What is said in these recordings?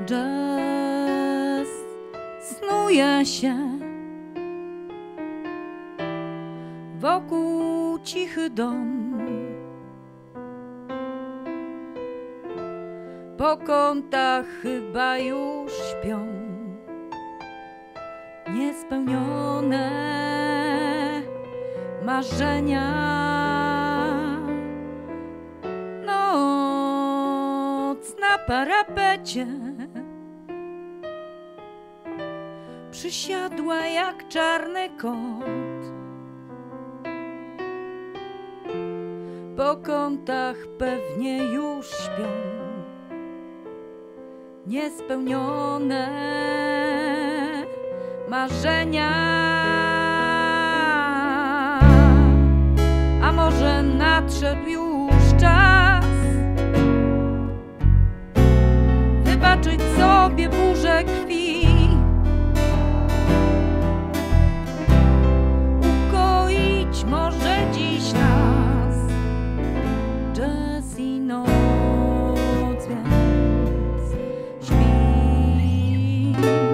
Jazz snuje się wokół cichy dom, po kątach chyba już śpią niespełnione marzenia. Noc na parapecie przysiadła jak czarny kot, po kątach pewnie już śpią niespełnione marzenia. A może nadszedł już czas wybaczyć sobie burzę krwi, ukoić może dziś nas jazz i noc, więc śpi.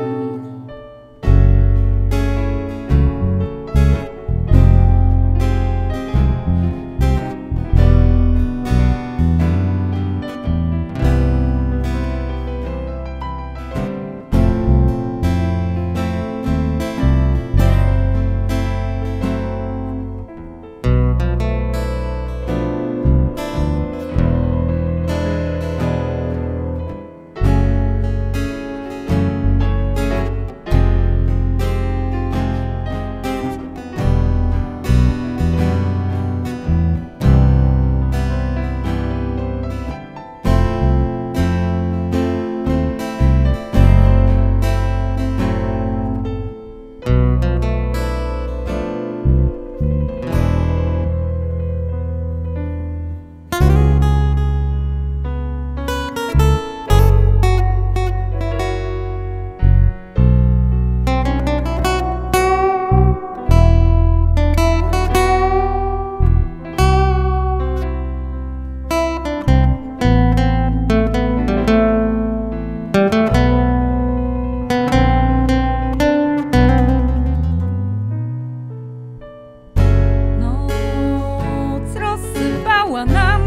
Nam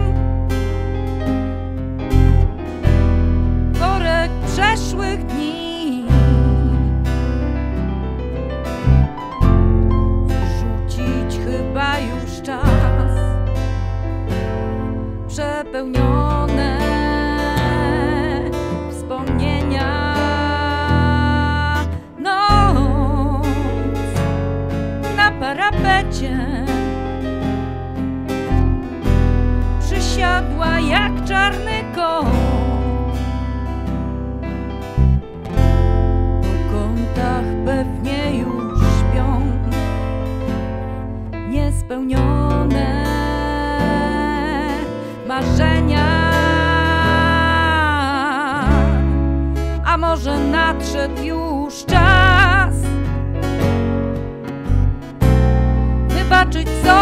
worek przeszłych dni, wrzucić chyba już czas przepełnione wspomnienia. Noc na parapecie siadła jak czarny kot, po kątach pewnie już śpią niespełnione marzenia. A może nadszedł już czas wybaczyć sobie